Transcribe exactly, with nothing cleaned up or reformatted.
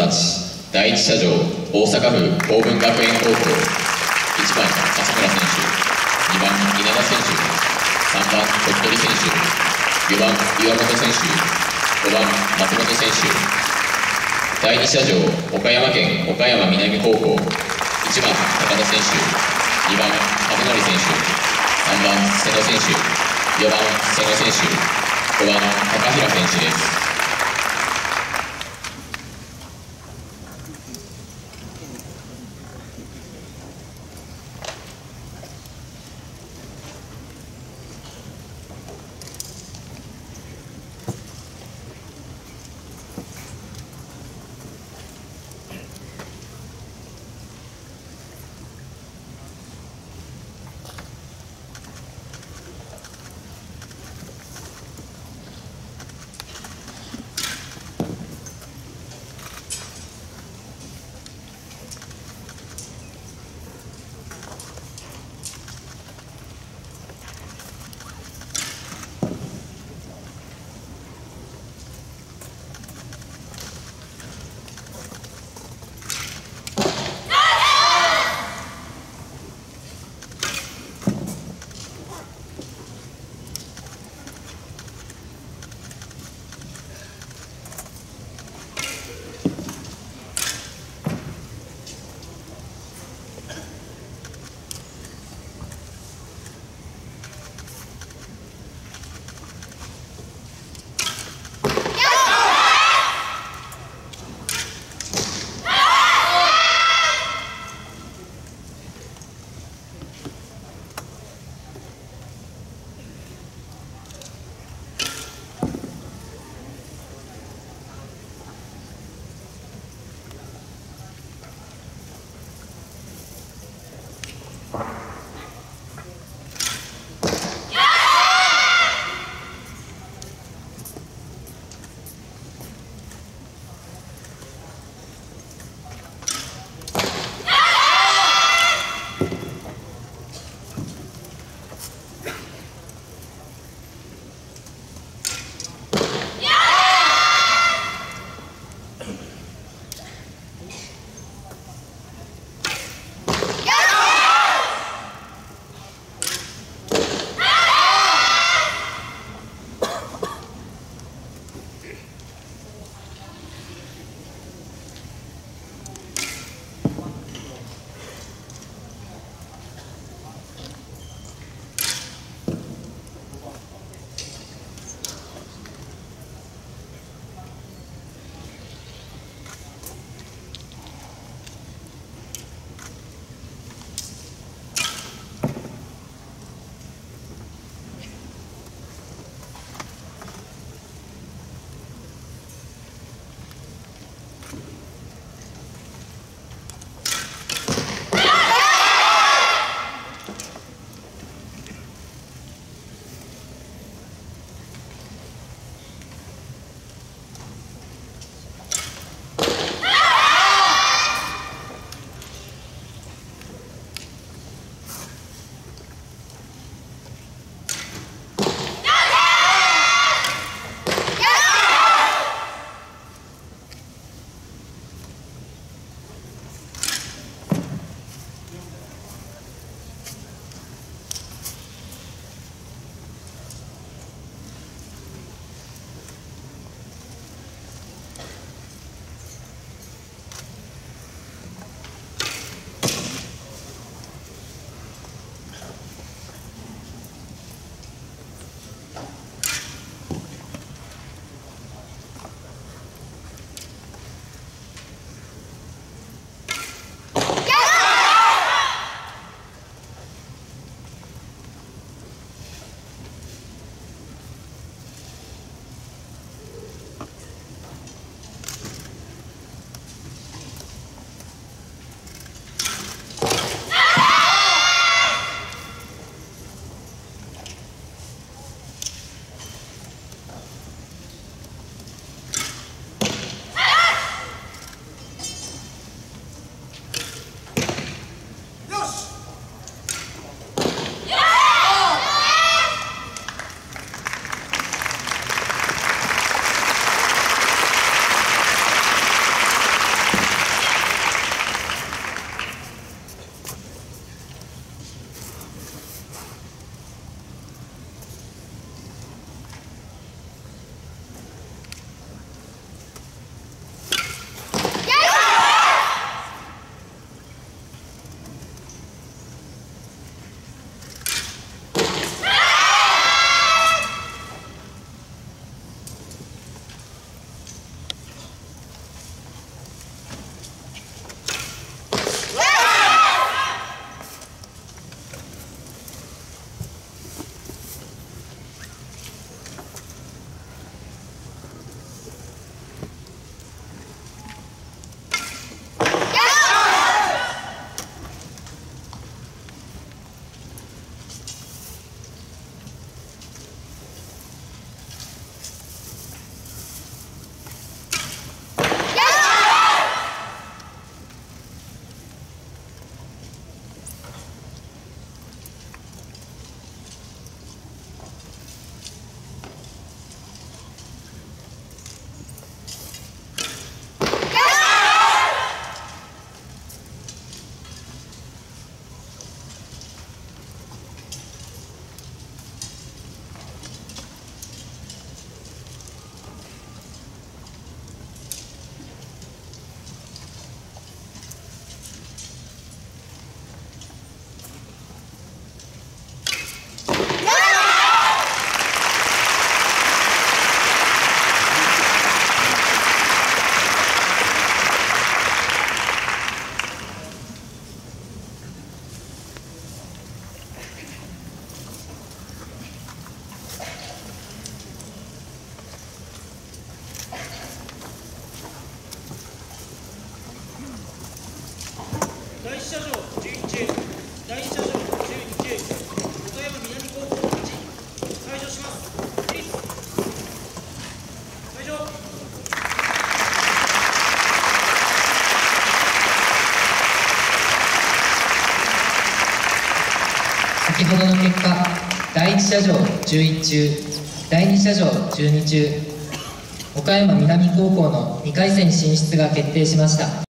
町だいいち射場大阪府高文学園高校いちばん松村選手、にばん稲田選手、さんばん鳥取選手、よんばん岩本選手、ごばん松本選手。だいに射場岡山県岡山南高校いちばん高田選手、にばん亀則選手、さんばん瀬野選手、よんばん瀬野選手、ごばん高平選手です。 射場じゅういち中、だいに射場じゅうに中、岡山南高校いち、退場します。起立。退場。 先ほどの結果、だいいち射場じゅういち中、だいに射場じゅうに中、岡山南高校のにかい戦進出が決定しました。